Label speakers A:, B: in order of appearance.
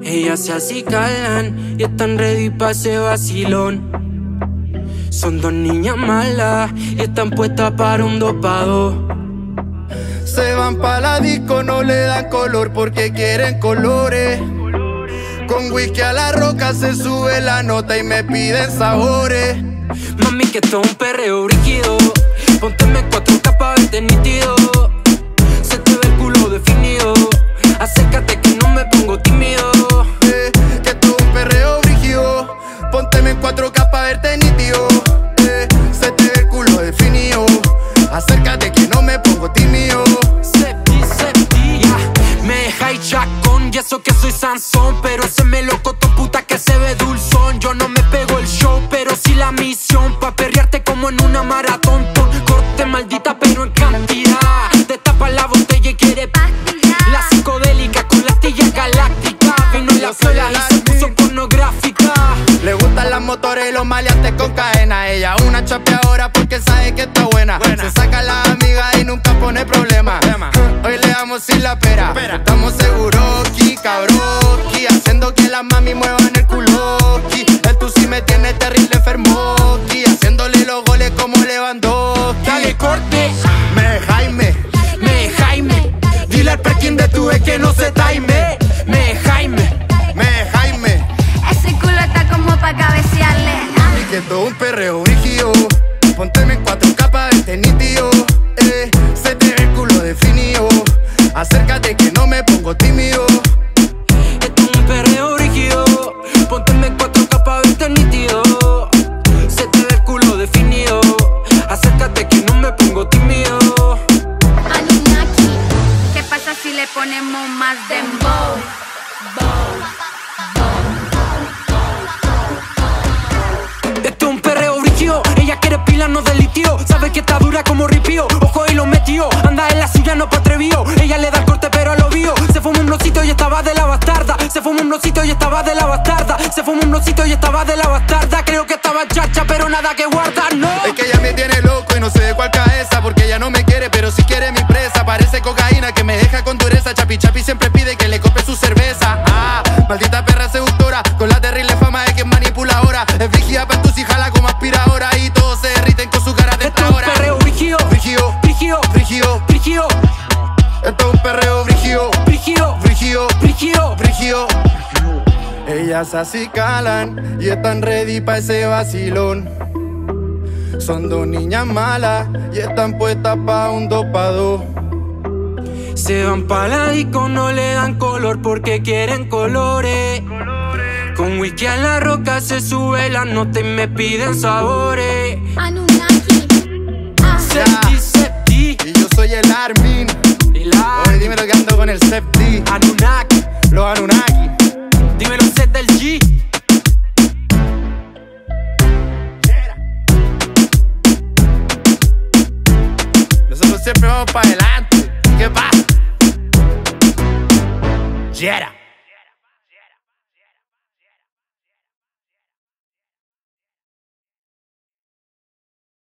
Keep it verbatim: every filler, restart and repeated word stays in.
A: Ellas se acicalan y están ready pa' ese vacilón. Son dos niñas malas y están puestas para un dopado.
B: Se van pa' la disco, no le dan color porque quieren colores. Con whisky a la roca se sube la nota y me piden sabores.
A: Mami, que esto es un perreo brígido. Pónteme cuatro K pa' verte nítido. Se te ve el culo definido. Acércate que no me pongo tímido.
B: Eh, que esto es un perreo brígido. Pónteme en cuatro K pa' verte nítido. Eh, se te ve el culo definido. Acércate que no me pongo tímido.
A: Septi, septi, yeah. Me deja y chacón y eso que soy Sansón. Pero ese me loco tu puta que se ve dulzón. Yo no me pego el show, pero sí la misión. Pa' perrearte como en una maratón. Por corte maldita pero en cantidad. Te tapa la botella y quiere pastilla. La psicodélica con la astilla galáctica. Vino en la sola y se puso pornográfica.
B: Le gustan las motores y los maleantes con cadena. Ella una chapeadora porque sabe que está buena, buena. Se saca la amiga y nunca pone problema. Hoy le damos sin la pera. Espera. Estamos seguros, ki, cabrón, ki, haciendo que las mami muevan el culo, ki. El tu sí me tiene terrible enfermo, ki, haciéndole los goles como Lewandowski.
A: Dale corte.
B: Me Jaime,
A: Me Jaime. Dile al Perkin de tu vez que no se taime. Me Jaime.
B: me Jaime.
C: Ese culo está como pa' cabecearle.
B: Y que todo un perreo brígido. Pónteme en cuatro K pa' verte nítido. Eh, se te ve el culo definido. Acércate que no me pongo tímido.
A: Esto es un perreo rígido. Pónteme cuatro K pa' verte nítido. Se te ve el culo definido. Acércate que no me pongo tímido.
C: Anunnaki, ¿qué pasa si le ponemos más dembow?
A: Esto es un perreo brígido. Ella quiere pila, no de litio. Sabe que está dura como ripío. Ojo y lo metió. Anda en la suya, no pa' atrevido. Ella le da el corte pero a lo vio. Se fumó un blocito y estaba de la bastarda. Se fumó un blocito y estaba de la bastarda. Se fumó un blocito y estaba de la bastarda. Creo que estaba chacha pero nada que guardar, no.
B: Es que ella me tiene loco y no sé de cuál cabeza. Porque ella no me quiere pero sí quiere mi presa. Parece cocaína que me deja con dureza. Chapi Chapi siempre pide que le compre su cerveza. Ah, maldita perra seductora, con la terrible fama de que es manipuladora. Es brígida pa' tus y jala como aspiradora. Y todos se derriten con su cara de
A: Esto es un
B: ahora.
A: perreo brígido.
B: Brígido,
A: Brígido.
B: brígido,
A: Brígido.
B: esto es un perreo brígido.
A: Brígido.
B: Brígido,
A: Brígido.
B: brígido. Ellas así calan y están ready pa' ese vacilón. Son dos niñas malas y están puestas pa' un dopado.
A: Se van pa' la disco, no le dan color porque quieren colores. Con whisky a la roca se sube la nota y me piden sabores.
C: Anunnaki, ah.
A: Septi, septi.
B: Y yo soy el Armin.
A: Y la
B: Oye, dímelo que ando con el Septi.
A: Anunnaki.
B: Los Anunnaki.
A: Dímelo set del G.
B: Nosotros siempre vamos para adelante. ¿Qué pasa? Jera.